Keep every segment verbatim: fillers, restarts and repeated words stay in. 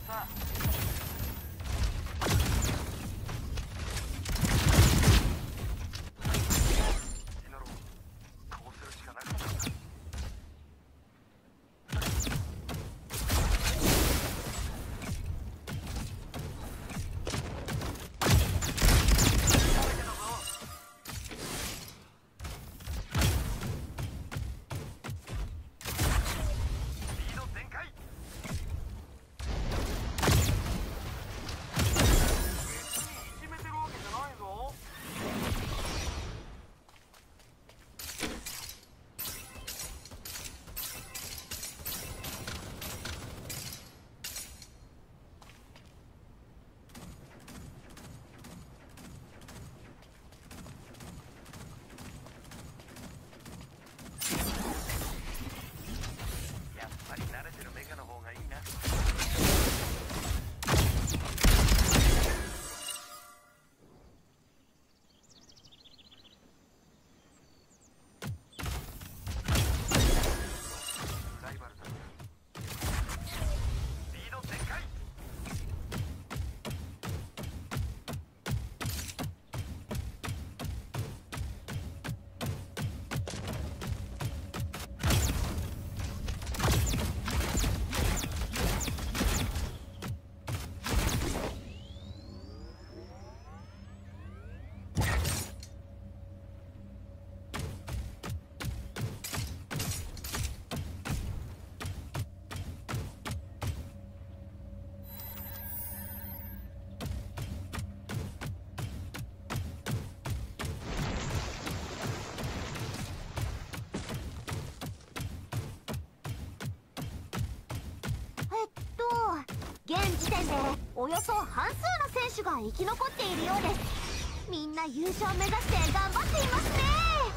現時点でおよそ半数の選手が生き残っているようです。みんな優勝目指して頑張っていますね。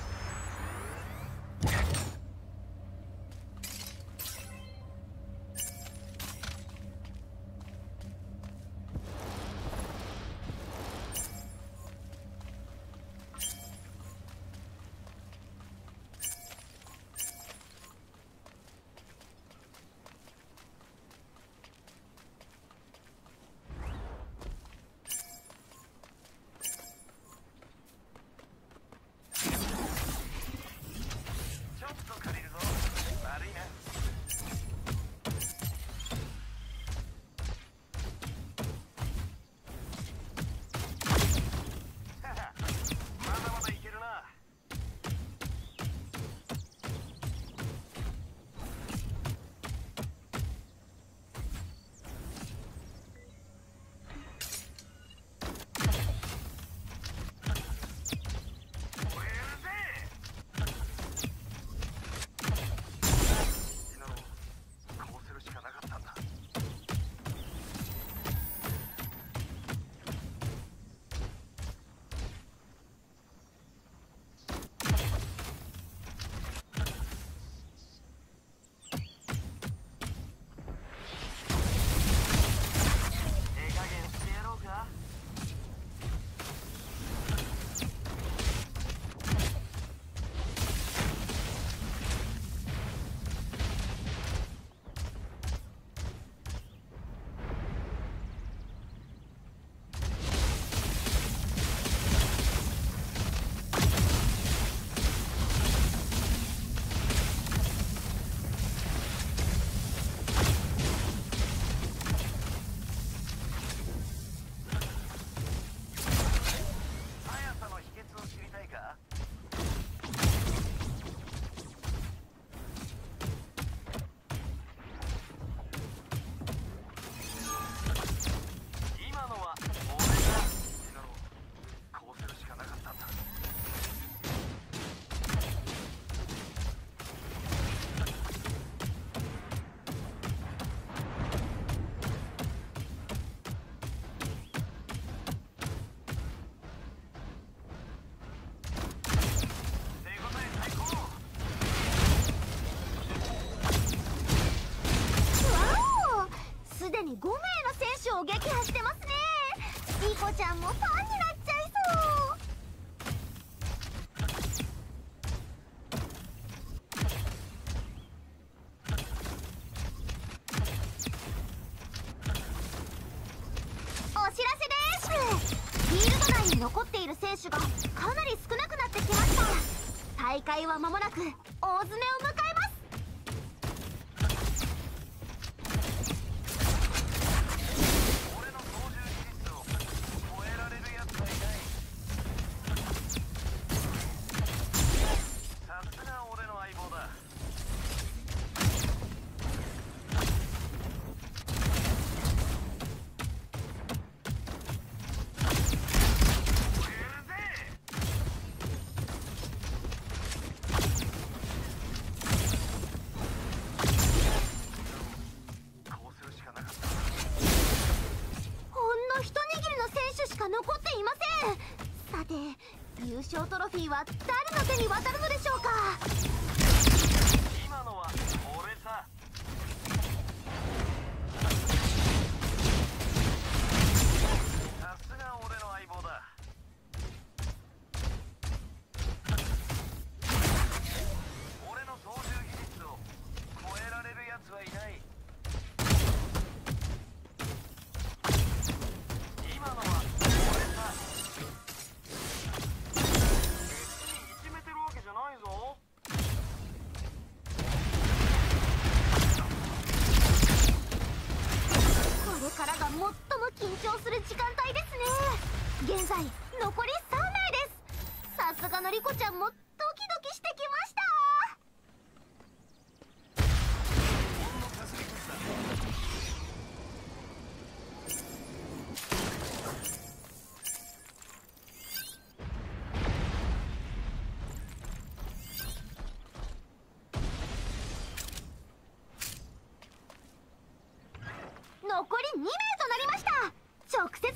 ごめいの選手を撃破してますね。リコちゃんもファンになっちゃいそう。 残っている選手がかなり少なくなってきました。大会は間もなく大詰めを迎えます。 俺の操縦技術を超えられるやつはいない。さすが俺の相棒だ。 残っていません。さて、優勝トロフィーは誰の手に渡るのでしょうか。 今のは俺さ。さすが俺の相棒だ。俺の操縦技術を超えられるやつはいない。今のはないぞ。 これからが最も緊張する時間帯ですね。現在残りさん名です。さすがのリコちゃんもドキドキしてきました。残りに名となりました。直接対決です。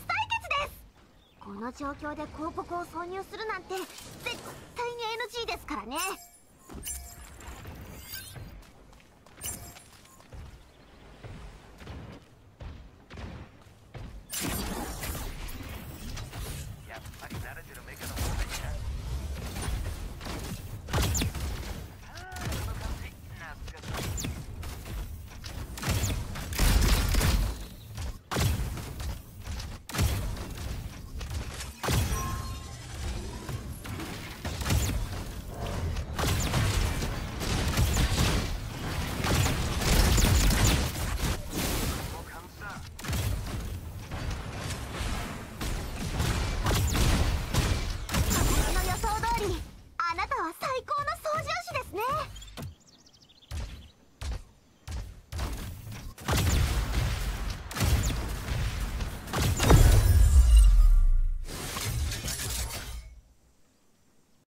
この状況で広告を挿入するなんて絶対に エヌジー ですからね。